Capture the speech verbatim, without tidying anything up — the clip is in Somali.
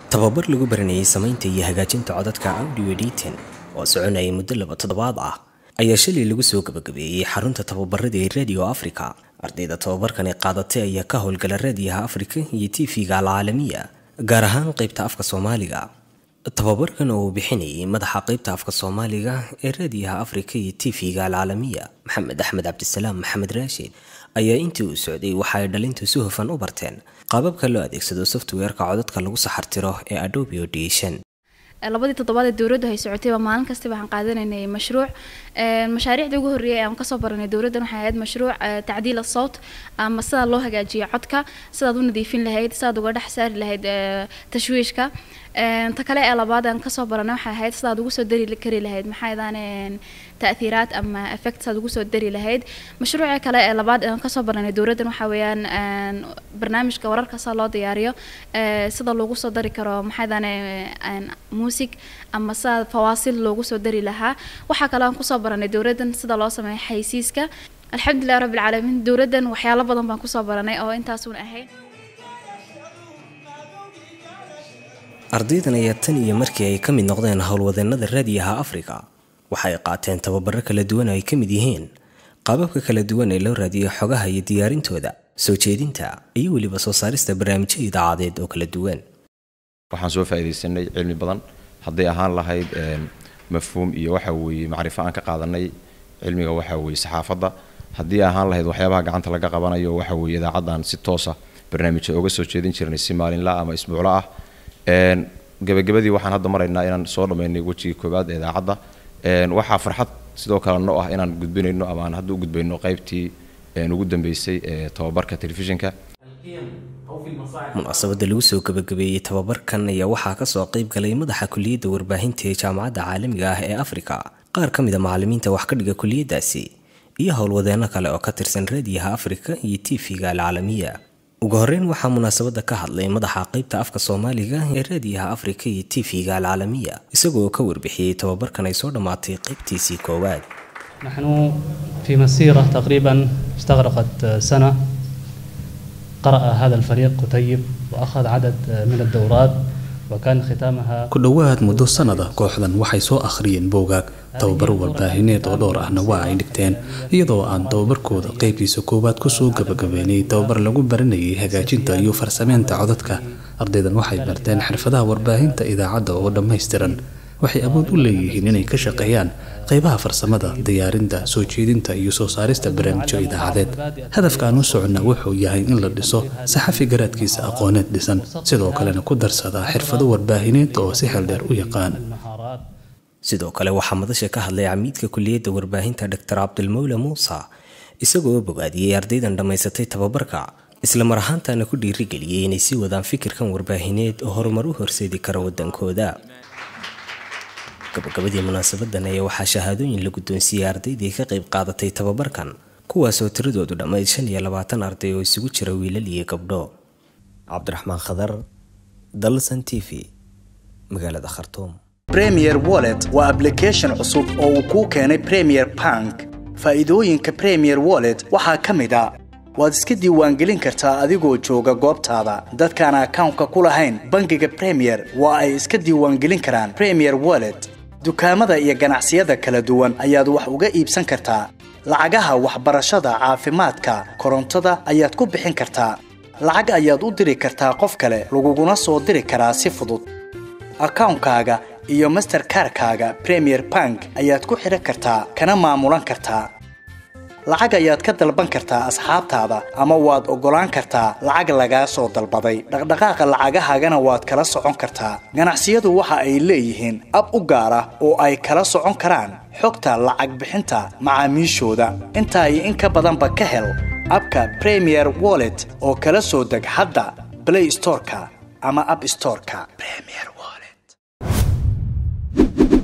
tababar lagu baranayay samaynta iyo hagaajinta codadka audio editing oo soconayay muddo laba toddobaad ah ayaa shalay lagu soo gabagabeeyay xarunta tababarada ee Radio Africa. Ardayda tababarkan qaadatay ayaa ka howlgala Radio Africa iyo T V-ga caalamiga gaar ahaan qaybta afka Soomaaliga. tababarkan oo bixinayay madaxa qaybta afka Soomaaliga ee Radio Africa iyo T V-ga caalamiga Maxamed Axmed Cabdisalaam Maxamed Rashid ayaa intii uu socday waxa ay dhalintu si hufan u barteen qaababka loo adeegsado software-ka codadka lagu saxartiro ee Adobe Audition. labadii toddobaad ee dawladdu ay socotay maalin kasta waxaan qaadanaynay mashruuc ee mashaariicda ugu horeeyay aan ka soo baranay dawladdan waxay ahayd mashruuc tacdiil sawt ama sida loo hagaajiyo codka sida uu nadiifin lahayd sida uga dhex saari lahayd tashwiishka ee ta kale ee labaad aan ka soo baranay waxay ahayd sida ugu soo dari kari lahayd maxay daan تأثيرات أما effects هذا جوسو دري لهيد مشروع كلا لبعض كسب برنا دورة وحويان برنامج كورر كسالة ديارية صدا لو جوسو دري كرام حدا موسيقى أما صاد فواصل لو جوسو دري لها وحكلام كسب برنا دورة صدا لازم حيسيسك الحمد لله رب العالمين دورة وحياة بدن بنكسب برنا أو أنت أسون أهين أرضيتنا يتني مركي كم النقدين هالوذن ذا راديها أفريقيا waxay qaateen tababaro kala duwan ay kamid yihiin qaababka kala duwan ee loo raadiyo xogaha iyo diyaarintooda soo jeedinta iyo waliba soo saarista barnaamijyo idaacadeed oo kala duwan waxaan soo faa'iideysanay cilmi badan haddii ahaan lahayd mafhuum iyo waxa weeye macrifo aan ka qaadanay cilmiga waxa weeye saxaafadda haddii ahaan lahayd waxyaabaha gacanta laga qabanayo waxa weeye idaacadan si toos ah barnaamijyo uga soo jeedin jirnay si maalinle ama isbuuclo ah een gabagabadii waxaan hadda maraynaa inaan soo dhameynay wajiga koobaad ee idaacadda een waxa farxad sidoo kale noo ah inaan gudbinayno ama aan hadda u gudbayno qaybtii een ugu dambeysay ee tababarka telefishinka munaasabada lagu soo gabagabeeyay tababarkan ayaa waxaa ka soo qayb galay madaxa kulliyadda warbaahinta ee jaamacadda caalamiga ah ee Afrika qaar ka mid ah macallimiinta wax ka dhiga kulliyadaasi iyo howlwadeeno kale oo ka tirsan Radio Africa iyo T V-ga caalamiga ugu horreyn waxaa munaasabada ka hadlay madaxa qaybta afka Soomaaliga ee Radio Africa iyo T V-ga caalamiga isagoo ka warbixiyay tababarkan ay soo dhamaatay qaybtiisii koowaad. نحن في مسيرة تقريبا استغرقت سنة قرأ هذا الفريق كتيب وأخذ عدد من الدورات وكان ختامها كدوات مدة سنة كوحدا waxay soo akhriyeen buugaag tababar warbaahineed oo dhowr ahna waa ay dhigteen iyadoo aan tababarkooda qaybtiisa koowaad ku soo gabagabeynay tababar lagu baranayay hagaajinta iyo farsameynta codadka ardaydan waxay barteen xirfadaha warbaahinta idaacadda oo dhameystiran waxay awood u leeyihiin inay ka shaqeeyaan qaybaha farsamada diyaarinta soo jeedinta iyo soo saarista barnaamijyo idaacadeed hadafka aan u soconnaa wuxuu yahay in la dhiso saxafi garaadkiisa aqooneed dhisan sidoo kalena ku darsada xirfado warbaahineed oo si xeel dheer u yaqaan sidoo kale waxaa madasha ka hadlay camiidka kulliyadda warbaahinta Doctor Abdulmawla Muusa isagoo bogaadiyay ardaydan dhamaysatay tababarka isla mar ahaantaana ku dhiirigeliyay inay si wadaan fikirkan warbaahineed oo horumar u horseedi kara wadankooda gabagabadii munaasabadan ayaa waxaa shahaadooyin la guddoonsiiyay ardaydii ka qayb qaadatay tababarkan kuwaasoo tiradoodu dhammayd shan iyo labaatan arday oo isugu jira wiilal iyo gabdho. Cabdiraxmaan Khadar, Dalsan T V, magaalada Khartoum. Premier Wallet waa application cusub oo uu ku keenay Premier Bank. Faa'iidooyinka Premier Wallet waxaa ka mid ah waad iska diiwaangelin kartaa adigoo jooga goobtaada dadka aan account-ka ku lahayn bangiga Premier waa ay iska diiwaangelin karaan Premier Wallet. dukaamada iyo ganacsiyada kala duwan ayaad wax uga iibsan kartaa lacagaha waxbarashada caafimaadka korontada ayaad ku bixin kartaa lacag ayaad u diri kartaa qof kale laguguna soo diri karaa si fudud account-kaaga iyo Mastercard-kaaga Premier Bank ayaad ku xiran kartaa kana maamulan kartaa lacag ayaad ka dalban kartaa asxaabtaada ama waad ogolaan kartaa lacag laga soo dalbaday dhaqdhaqaaqa lacagahagana waad kala socon kartaa ganacsiyadu waxa ay leeyihiin ab u gaar ah oo ay kala socon karaan xogta lacag bixinta macaamiishooda inta ay in ka badanba ka hel abka Premier Wallet oo kala soo deg hadda Play Store-ka ama App Store-ka Premier Wallet.